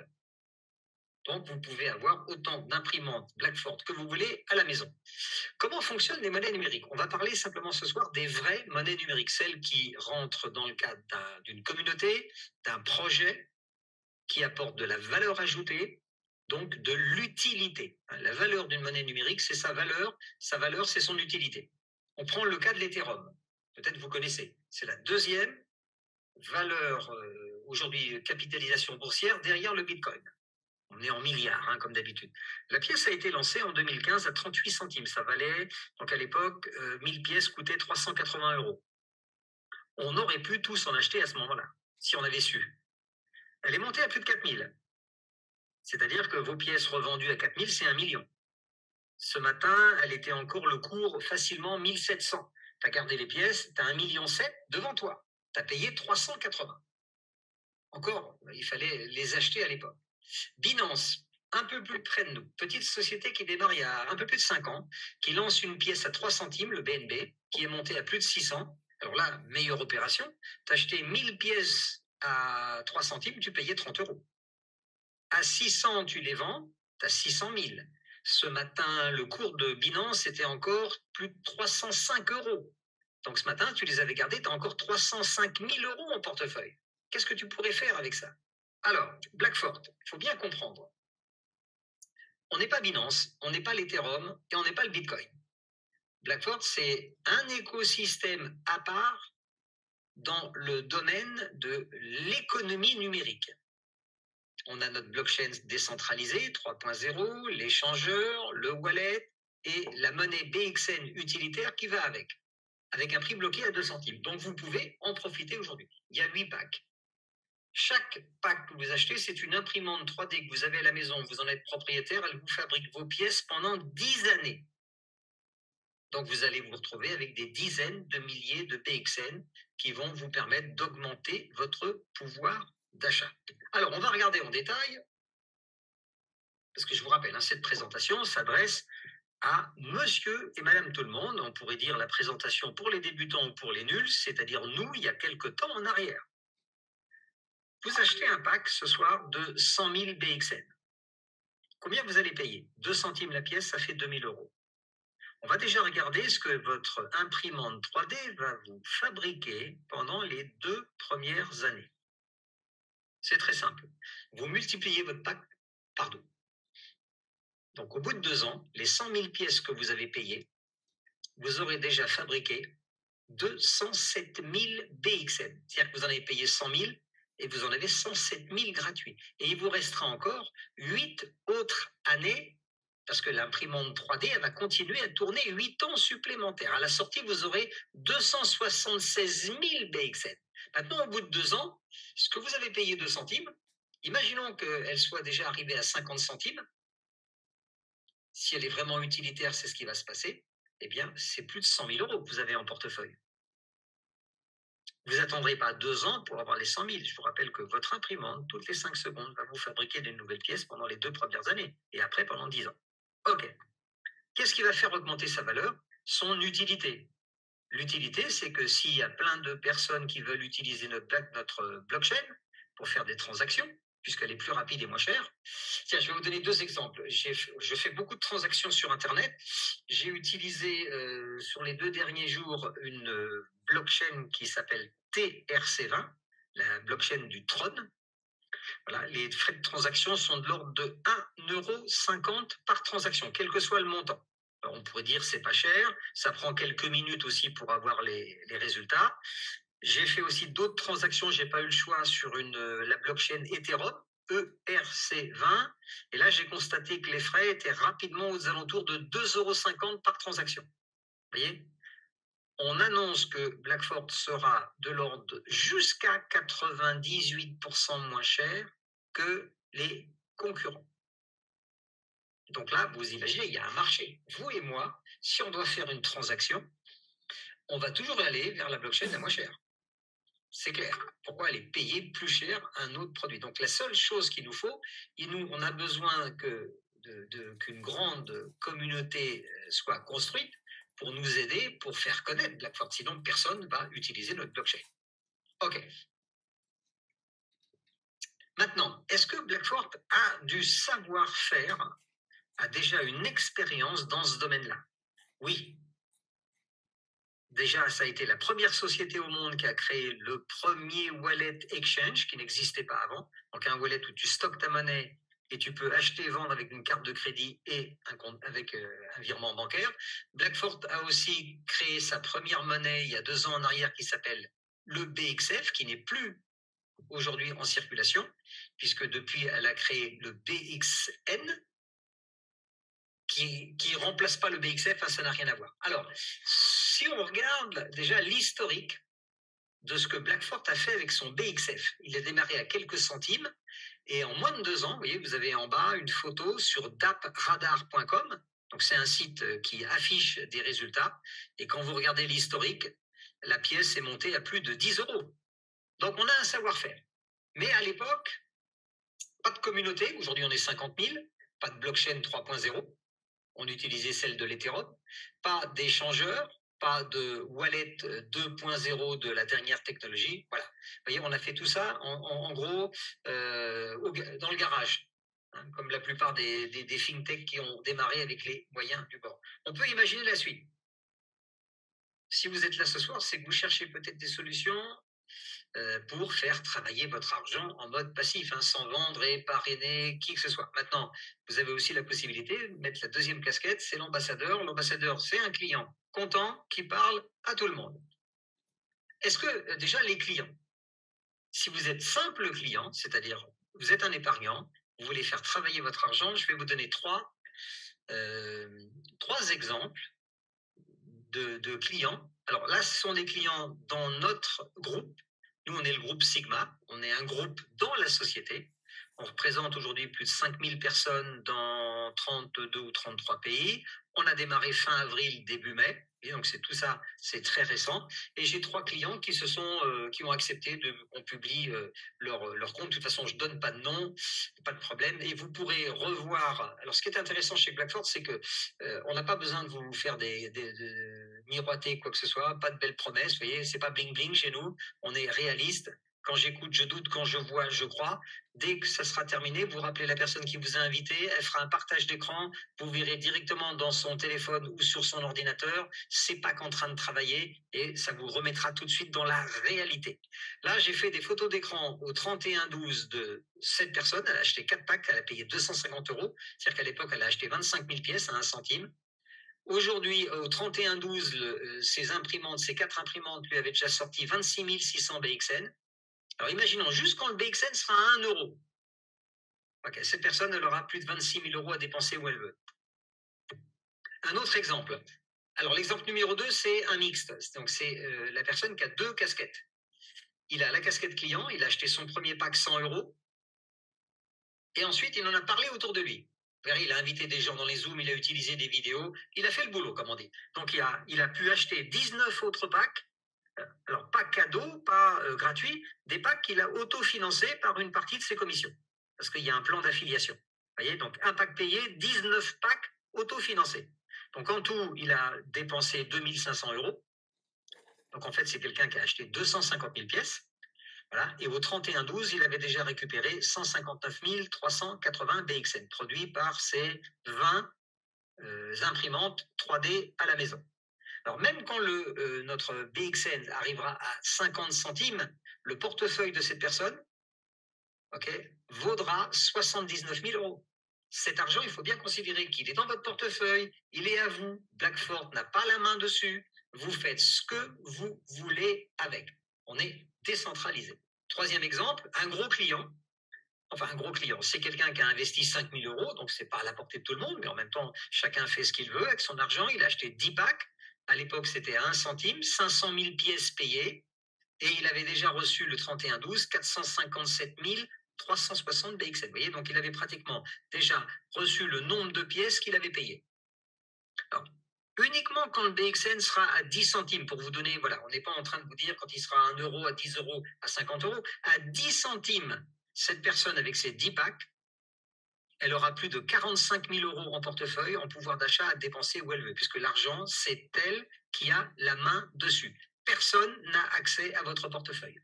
Donc, vous pouvez avoir autant d'imprimantes Blackfort que vous voulez à la maison. Comment fonctionnent les monnaies numériques? On va parler simplement ce soir des vraies monnaies numériques, celles qui rentrent dans le cadre d'un, d'une communauté, d'un projet, qui apportent de la valeur ajoutée, donc de l'utilité. La valeur d'une monnaie numérique, c'est sa valeur. Sa valeur, c'est son utilité. On prend le cas de l'Ethereum. Peut-être vous connaissez. C'est la deuxième valeur, euh, aujourd'hui, capitalisation boursière derrière le Bitcoin. On est en milliards, hein, comme d'habitude. La pièce a été lancée en deux mille quinze à trente-huit centimes. Ça valait, donc à l'époque, euh, mille pièces coûtaient trois cent quatre-vingts euros. On aurait pu tous en acheter à ce moment-là, si on avait su. Elle est montée à plus de quatre mille. C'est-à-dire que vos pièces revendues à quatre mille, c'est un million. Ce matin, elle était encore le cours facilement mille sept cents. Tu as gardé les pièces, tu as un million sept devant toi. Tu as payé trois cent quatre-vingts. Encore, il fallait les acheter à l'époque. Binance, un peu plus près de nous, petite société qui démarre il y a un peu plus de cinq ans, qui lance une pièce à trois centimes, le B N B, qui est monté à plus de six cents. Alors là, meilleure opération, tu achetais mille pièces à trois centimes, tu payais trente euros. À six cents, tu les vends, tu as six cent mille. Ce matin, le cours de Binance était encore plus de trois cent cinq euros. Donc ce matin, tu les avais gardés, tu as encore trois cent cinq mille euros en portefeuille. Qu'est-ce que tu pourrais faire avec ça? Alors, Blackfort, il faut bien comprendre. On n'est pas Binance, on n'est pas l'Ethereum et on n'est pas le Bitcoin. Blackfort, c'est un écosystème à part dans le domaine de l'économie numérique. On a notre blockchain décentralisée trois point zéro, l'échangeur, le wallet et la monnaie B X N utilitaire qui va avec, avec un prix bloqué à deux centimes. Donc vous pouvez en profiter aujourd'hui. Il y a huit packs. Chaque pack que vous achetez, c'est une imprimante trois D que vous avez à la maison, vous en êtes propriétaire, elle vous fabrique vos pièces pendant dix années. Donc vous allez vous retrouver avec des dizaines de milliers de B X N qui vont vous permettre d'augmenter votre pouvoir d'achat. Alors, on va regarder en détail, parce que je vous rappelle, hein, cette présentation s'adresse à monsieur et madame tout le monde. On pourrait dire la présentation pour les débutants ou pour les nuls, c'est-à-dire nous, il y a quelque temps en arrière. Vous achetez un pack ce soir de cent mille B X N. Combien vous allez payer? deux centimes la pièce, ça fait deux mille euros. On va déjà regarder ce que votre imprimante trois D va vous fabriquer pendant les deux premières années. C'est très simple. Vous multipliez votre pack par deux. Donc, au bout de deux ans, les cent mille pièces que vous avez payées, vous aurez déjà fabriqué deux cent sept mille B X N. C'est-à-dire que vous en avez payé cent mille et vous en avez cent sept mille gratuits. Et il vous restera encore huit autres années, parce que l'imprimante trois D, elle va continuer à tourner huit ans supplémentaires. À la sortie, vous aurez deux cent soixante-seize mille B X N. Maintenant, au bout de deux ans, ce que vous avez payé deux centimes, imaginons qu'elle soit déjà arrivée à cinquante centimes. Si elle est vraiment utilitaire, c'est ce qui va se passer. Eh bien, c'est plus de cent mille euros que vous avez en portefeuille. Vous n'attendrez pas deux ans pour avoir les cent mille. Je vous rappelle que votre imprimante, toutes les cinq secondes, va vous fabriquer des nouvelles pièces pendant les deux premières années et après pendant dix ans. OK. Qu'est-ce qui va faire augmenter sa valeur? Son utilité. L'utilité, c'est que s'il y a plein de personnes qui veulent utiliser notre, notre blockchain pour faire des transactions, puisqu'elle est plus rapide et moins chère. Tiens, je vais vous donner deux exemples. Je fais beaucoup de transactions sur Internet. J'ai utilisé euh, sur les deux derniers jours une euh, blockchain qui s'appelle T R C vingt, la blockchain du trône. Voilà, les frais de transaction sont de l'ordre de un euro cinquante par transaction, quel que soit le montant. Alors, on pourrait dire c'est pas cher, ça prend quelques minutes aussi pour avoir les, les résultats. J'ai fait aussi d'autres transactions, j'ai pas eu le choix sur une, la blockchain Ethereum, E R C vingt, et là j'ai constaté que les frais étaient rapidement aux alentours de deux euros cinquante par transaction. Vous voyez? On annonce que Blackfort sera de l'ordre jusqu'à quatre-vingt-dix-huit pour cent moins cher que les concurrents. Donc là, vous imaginez, il y a un marché. Vous et moi, si on doit faire une transaction, on va toujours aller vers la blockchain la moins chère. C'est clair. Pourquoi aller payer plus cher un autre produit? Donc la seule chose qu'il nous faut, il nous, on a besoin que, de, de, qu'une grande communauté soit construite pour nous aider, pour faire connaître Blackfort. Sinon, personne ne va utiliser notre blockchain. OK. Maintenant, est-ce que Blackfort a du savoir-faire, a déjà une expérience dans ce domaine-là? Oui. Déjà, ça a été la première société au monde qui a créé le premier wallet exchange qui n'existait pas avant. Donc un wallet où tu stockes ta monnaie et tu peux acheter et vendre avec une carte de crédit et un compte avec euh, un virement bancaire. Blackfort a aussi créé sa première monnaie il y a deux ans en arrière qui s'appelle le B X F, qui n'est plus aujourd'hui en circulation, puisque depuis elle a créé le B X N, qui ne remplace pas le B X F, hein, ça n'a rien à voir. Alors, si on regarde déjà l'historique de ce que Blackfort a fait avec son B X F, il a démarré à quelques centimes, et en moins de deux ans, vous voyez, vous avez en bas une photo sur dapradar point com, donc c'est un site qui affiche des résultats, et quand vous regardez l'historique, la pièce est montée à plus de dix euros. Donc on a un savoir-faire. Mais à l'époque, pas de communauté, aujourd'hui on est cinquante mille, pas de blockchain trois point zéro, on utilisait celle de l'Ethereum, pas d'échangeur, pas de wallet deux point zéro de la dernière technologie. Voilà. Vous voyez, on a fait tout ça en, en, en gros euh, au, dans le garage, hein, comme la plupart des, des, des fintechs qui ont démarré avec les moyens du bord. On peut imaginer la suite. Si vous êtes là ce soir, c'est que vous cherchez peut-être des solutions pour faire travailler votre argent en mode passif, hein, sans vendre et parrainer qui que ce soit. Maintenant, vous avez aussi la possibilité de mettre la deuxième casquette, c'est l'ambassadeur. L'ambassadeur, c'est un client content qui parle à tout le monde. Est-ce que déjà les clients, si vous êtes simple client, c'est-à-dire vous êtes un épargnant, vous voulez faire travailler votre argent, je vais vous donner trois, euh, trois exemples de, de clients. Alors là, ce sont des clients dans notre groupe. Nous, on est le groupe Sigma, on est un groupe dans la société. On représente aujourd'hui plus de cinq mille personnes dans trente-deux ou trente-trois pays. On a démarré fin avril, début mai. Et donc, c'est tout ça, c'est très récent. Et j'ai trois clients qui se sont, euh, qui ont accepté de, qu'on publie euh, leur, leur compte. De toute façon, je ne donne pas de nom, pas de problème. Et vous pourrez revoir. Alors, ce qui est intéressant chez Blackfort, c'est que euh, on n'a pas besoin de vous faire des, des, de miroiter quoi que ce soit, pas de belles promesses. Vous voyez, c'est pas bling bling chez nous. On est réaliste. Quand j'écoute, je doute. Quand je vois, je crois. Dès que ça sera terminé, vous rappelez la personne qui vous a invité. Elle fera un partage d'écran. Vous verrez directement dans son téléphone ou sur son ordinateur. C'est pas qu'en train de travailler et ça vous remettra tout de suite dans la réalité. Là, j'ai fait des photos d'écran au trente et un douze de cette personne. Elle a acheté quatre packs. Elle a payé deux cent cinquante euros. C'est-à-dire qu'à l'époque, elle a acheté vingt-cinq mille pièces à un centime. Aujourd'hui, au trente et un douze, le, ces imprimantes, ces quatre imprimantes lui avaient déjà sorti vingt-six mille six cents B X N. Alors imaginons, juste quand le B X N sera à un euro, okay, cette personne, elle aura plus de vingt-six mille euros à dépenser où elle veut. Un autre exemple. Alors l'exemple numéro deux, c'est un mixte. Donc c'est euh, la personne qui a deux casquettes. Il a la casquette client, il a acheté son premier pack cent euros, et ensuite il en a parlé autour de lui. Il a invité des gens dans les Zooms, il a utilisé des vidéos, il a fait le boulot, comme on dit. Donc il a, il a pu acheter dix-neuf autres packs, alors pas cadeau, pas euh, gratuit, des packs qu'il a autofinancés par une partie de ses commissions, parce qu'il y a un plan d'affiliation. Vous voyez, donc un pack payé, dix-neuf packs autofinancés. Donc en tout, il a dépensé deux mille cinq cents euros. Donc en fait, c'est quelqu'un qui a acheté deux cent cinquante mille pièces. Voilà. Et au trente et un douze, il avait déjà récupéré cent cinquante-neuf mille trois cent quatre-vingts B X N, produits par ses vingt euh, imprimantes trois D à la maison. Alors même quand le, euh, notre B X N arrivera à cinquante centimes, le portefeuille de cette personne, okay, vaudra soixante-dix-neuf mille euros. Cet argent, il faut bien considérer qu'il est dans votre portefeuille, il est à vous. Blackfort n'a pas la main dessus. Vous faites ce que vous voulez avec. On est décentralisé. Troisième exemple, un gros client. Enfin, un gros client, c'est quelqu'un qui a investi cinq mille euros, donc c'est pas à la portée de tout le monde, mais en même temps, chacun fait ce qu'il veut avec son argent. Il a acheté dix packs. À l'époque, c'était à un centime, cinq cent mille pièces payées. Et il avait déjà reçu le trente et un douze, quatre cent cinquante-sept mille trois cent soixante B X N. Vous voyez, donc il avait pratiquement déjà reçu le nombre de pièces qu'il avait payées. Alors, uniquement quand le B X N sera à dix centimes, pour vous donner, voilà, on n'est pas en train de vous dire quand il sera à un euro, à dix euros, à cinquante euros, à dix centimes, cette personne avec ses dix packs, elle aura plus de quarante-cinq mille euros en portefeuille, en pouvoir d'achat à dépenser où elle veut, puisque l'argent, c'est elle qui a la main dessus. Personne n'a accès à votre portefeuille.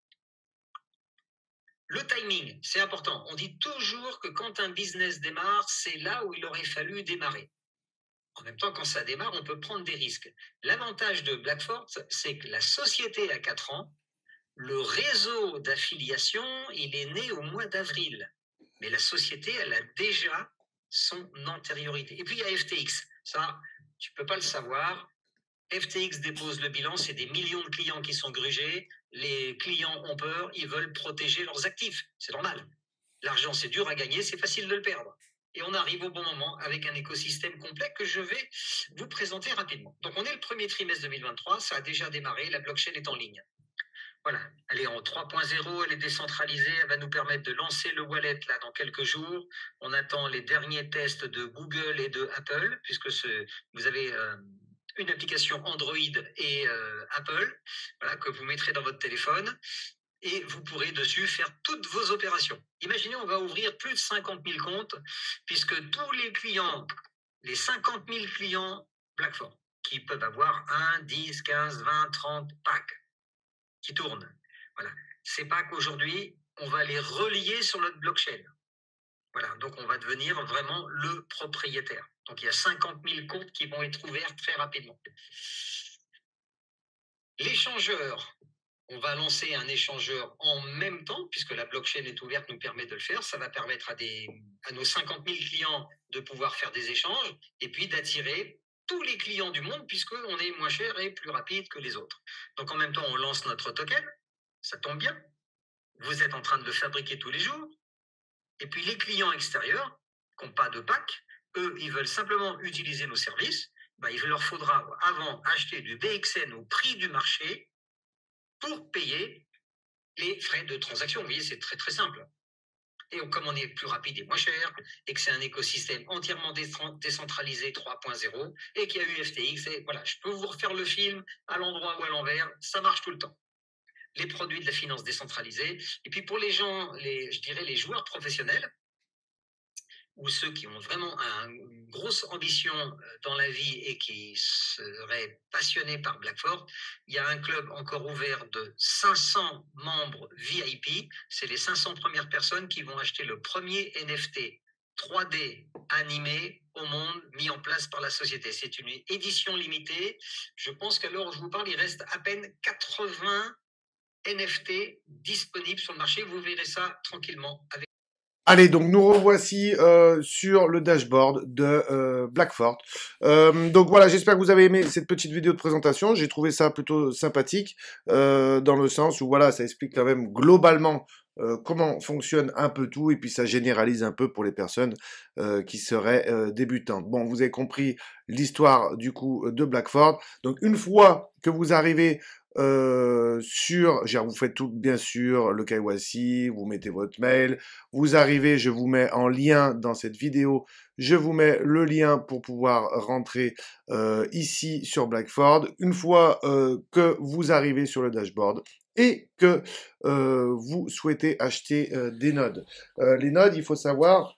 Le timing, c'est important. On dit toujours que quand un business démarre, c'est là où il aurait fallu démarrer. En même temps, quand ça démarre, on peut prendre des risques. L'avantage de Blackfort, c'est que la société a quatre ans, le réseau d'affiliation, il est né au mois d'avril. Mais la société, elle a déjà son antériorité. Et puis, il y a F T X. Ça, tu ne peux pas le savoir. F T X dépose le bilan, c'est des millions de clients qui sont grugés. Les clients ont peur, ils veulent protéger leurs actifs. C'est normal. L'argent, c'est dur à gagner, c'est facile de le perdre. Et on arrive au bon moment avec un écosystème complet que je vais vous présenter rapidement. Donc, on est le premier trimestre deux mille vingt-trois, ça a déjà démarré, la blockchain est en ligne. Voilà, elle est en trois point zéro, elle est décentralisée, elle va nous permettre de lancer le wallet là dans quelques jours. On attend les derniers tests de Google et de Apple, puisque ce, vous avez euh, une application Android et euh, Apple, voilà, que vous mettrez dans votre téléphone, et vous pourrez dessus faire toutes vos opérations. Imaginez, on va ouvrir plus de cinquante mille comptes, puisque tous les clients, les cinquante mille clients Blackfort, qui peuvent avoir un, dix, quinze, vingt, trente packs, qui tournent. Voilà. Ces packs aujourd'hui, on va les relier sur notre blockchain. Voilà. Donc, on va devenir vraiment le propriétaire. Donc, il y a cinquante mille comptes qui vont être ouverts très rapidement. L'échangeur, on va lancer un échangeur en même temps, puisque la blockchain est ouverte, nous permet de le faire. Ça va permettre à, des, à nos cinquante mille clients de pouvoir faire des échanges et puis d'attirer tous les clients du monde, puisqu'on est moins cher et plus rapide que les autres. Donc, en même temps, on lance notre token. Ça tombe bien. Vous êtes en train de le fabriquer tous les jours. Et puis, les clients extérieurs, qui n'ont pas de pack, eux, ils veulent simplement utiliser nos services. Ben, il leur faudra avant acheter du B X N au prix du marché pour payer les frais de transaction. Vous voyez, c'est très, très simple. Et comme on est plus rapide et moins cher, et que c'est un écosystème entièrement décentralisé trois point zéro, et qu'il y a eu F T X, et voilà, je peux vous refaire le film à l'endroit ou à l'envers, ça marche tout le temps. Les produits de la finance décentralisée. Et puis pour les gens, les, je dirais les joueurs professionnels, ou ceux qui ont vraiment un, une grosse ambition dans la vie et qui seraient passionnés par Blackfort, il y a un club encore ouvert de cinq cents membres V I P. C'est les cinq cents premières personnes qui vont acheter le premier N F T trois D animé au monde mis en place par la société. C'est une édition limitée. Je pense qu'à l'heure où je vous parle, il reste à peine quatre-vingts N F T disponibles sur le marché. Vous verrez ça tranquillement avec Allez, donc nous revoici euh, sur le dashboard de euh, Blackfort. Euh, donc voilà, j'espère que vous avez aimé cette petite vidéo de présentation. J'ai trouvé ça plutôt sympathique, euh, dans le sens où voilà, ça explique quand même globalement euh, comment fonctionne un peu tout, et puis ça généralise un peu pour les personnes euh, qui seraient euh, débutantes. Bon, vous avez compris l'histoire du coup de Blackfort. Donc une fois que vous arrivez euh, sur, genre, vous faites tout bien sûr le K Y C, vous mettez votre mail, vous arrivez, je vous mets en lien dans cette vidéo, je vous mets le lien pour pouvoir rentrer euh, ici sur Blackfort. Une fois euh, que vous arrivez sur le dashboard et que euh, vous souhaitez acheter euh, des nodes. Euh, les nodes, il faut savoir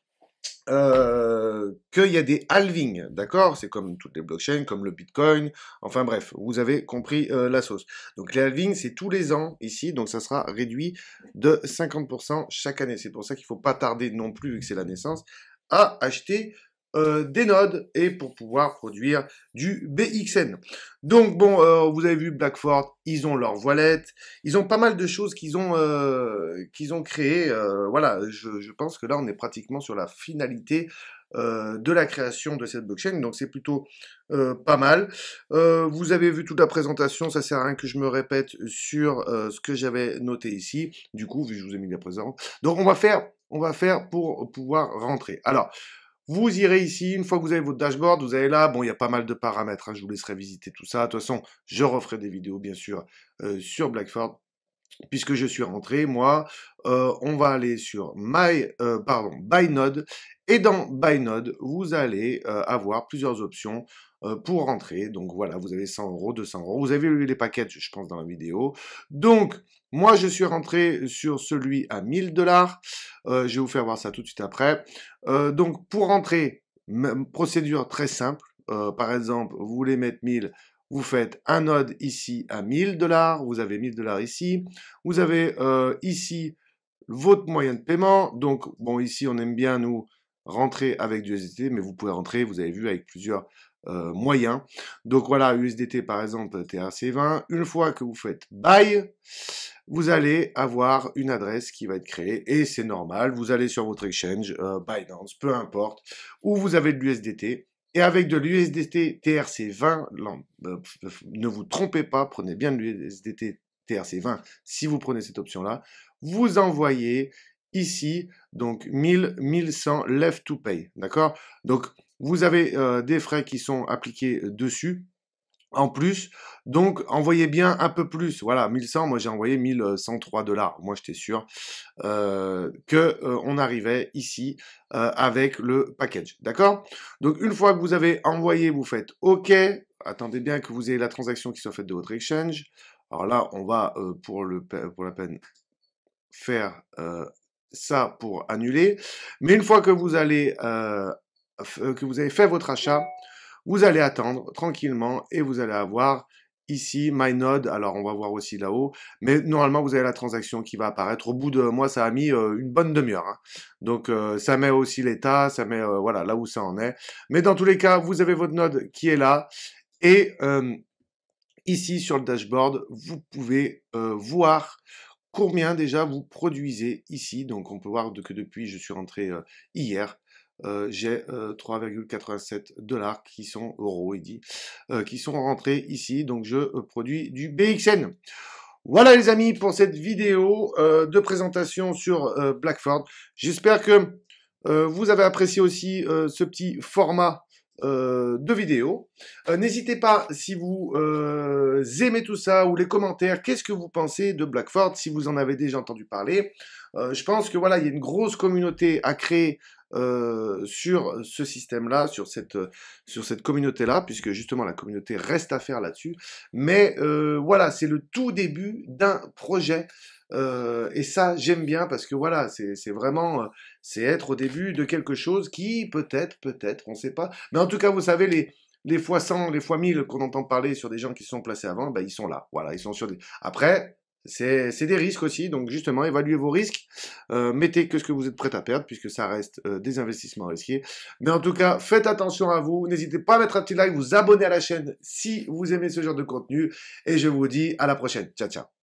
euh, qu'il y a des halvings, d'accord? C'est comme toutes les blockchains, comme le Bitcoin, enfin bref, vous avez compris euh, la sauce. Donc les halvings, c'est tous les ans ici, donc ça sera réduit de cinquante pour cent chaque année. C'est pour ça qu'il ne faut pas tarder non plus, vu que c'est la naissance, à acheter euh, des nodes et pour pouvoir produire du B X N. Donc bon, euh, vous avez vu Blackfort, ils ont leur voilette, ils ont pas mal de choses qu'ils ont euh, qu'ils ont créées. Euh, voilà, je, je pense que là on est pratiquement sur la finalité euh, de la création de cette blockchain, donc c'est plutôt euh, pas mal. Euh, vous avez vu toute la présentation, ça sert à rien que je me répète sur euh, ce que j'avais noté ici. Du coup, vu que je vous ai mis la présence, donc on va faire, on va faire pour pouvoir rentrer. Alors. Vous irez ici, une fois que vous avez votre dashboard, vous allez là, bon, il y a pas mal de paramètres, hein, je vous laisserai visiter tout ça. De toute façon, je referai des vidéos, bien sûr, euh, sur Blackfort, puisque je suis rentré, moi. Euh, on va aller sur My, euh, pardon, Buy Node, et dans Buy Node, vous allez euh, avoir plusieurs options euh, pour rentrer. Donc voilà, vous avez cent euros, deux cents euros. Vous avez vu les packages, je pense, dans la vidéo. Donc, moi, je suis rentré sur celui à mille dollars. Euh, je vais vous faire voir ça tout de suite après. Euh, donc, pour rentrer, même procédure très simple. Euh, par exemple, vous voulez mettre mille, vous faites un node ici à mille dollars. Vous avez mille dollars ici. Vous avez euh, ici votre moyen de paiement. Donc, bon, ici, on aime bien, nous, rentrer avec du U S D T, mais vous pouvez rentrer, vous avez vu, avec plusieurs euh, moyens. Donc, voilà, U S D T, par exemple, T R C vingt. Une fois que vous faites Buy, vous allez avoir une adresse qui va être créée, et c'est normal, vous allez sur votre exchange, euh, Binance, peu importe, où vous avez de l'U S D T, et avec de l'U S D T T R C vingt, euh, ne vous trompez pas, prenez bien de l'U S D T T R C vingt si vous prenez cette option-là, vous envoyez ici, donc mille, mille cent left to pay, d'accord? Donc, vous avez euh, des frais qui sont appliqués dessus, en plus, donc envoyez bien un peu plus, voilà, mille cent, moi j'ai envoyé mille cent trois dollars, moi j'étais sûr euh, que euh, on arrivait ici euh, avec le package, d'accord? Donc une fois que vous avez envoyé, vous faites OK, attendez bien que vous ayez la transaction qui soit faite de votre exchange. Alors là, on va euh, pour, le, pour la peine faire euh, ça pour annuler, mais une fois que vous allez euh, que vous avez fait votre achat, vous allez attendre tranquillement et vous allez avoir ici My Node. Alors on va voir aussi là-haut, mais normalement vous avez la transaction qui va apparaître. Au bout de moi, ça a mis euh, une bonne demi-heure. Hein. Donc euh, ça met aussi l'état, ça met euh, voilà là où ça en est. Mais dans tous les cas, vous avez votre node qui est là et euh, ici sur le dashboard, vous pouvez euh, voir combien déjà vous produisez ici. Donc on peut voir que depuis je suis rentré euh, hier. Euh, j'ai euh, trois virgule quatre-vingt-sept dollars qui sont euros, il dit, euh, qui sont rentrés ici. Donc je euh, produis du B X N. Voilà les amis pour cette vidéo euh, de présentation sur euh, Blackfort. J'espère que euh, vous avez apprécié aussi euh, ce petit format Euh, de vidéos. Euh, N'hésitez pas, si vous euh, aimez tout ça, ou les commentaires, qu'est-ce que vous pensez de Blackfort, si vous en avez déjà entendu parler. Euh, je pense que voilà, il y a une grosse communauté à créer euh, sur ce système-là, sur cette, sur cette communauté-là, puisque justement la communauté reste à faire là-dessus. Mais euh, voilà, c'est le tout début d'un projet. Euh, et ça, j'aime bien parce que voilà, c'est vraiment, euh, c'est être au début de quelque chose qui peut-être, peut-être, on ne sait pas. Mais en tout cas, vous savez, les, les fois cent, les fois mille qu'on entend parler sur des gens qui se sont placés avant, ben, ils sont là. Voilà, ils sont sur des... Après, c'est des risques aussi, donc justement, évaluez vos risques, euh, mettez que ce que vous êtes prêt à perdre, puisque ça reste euh, des investissements risqués. Mais en tout cas, faites attention à vous, n'hésitez pas à mettre un petit like, vous abonner à la chaîne si vous aimez ce genre de contenu, et je vous dis à la prochaine. Ciao, ciao.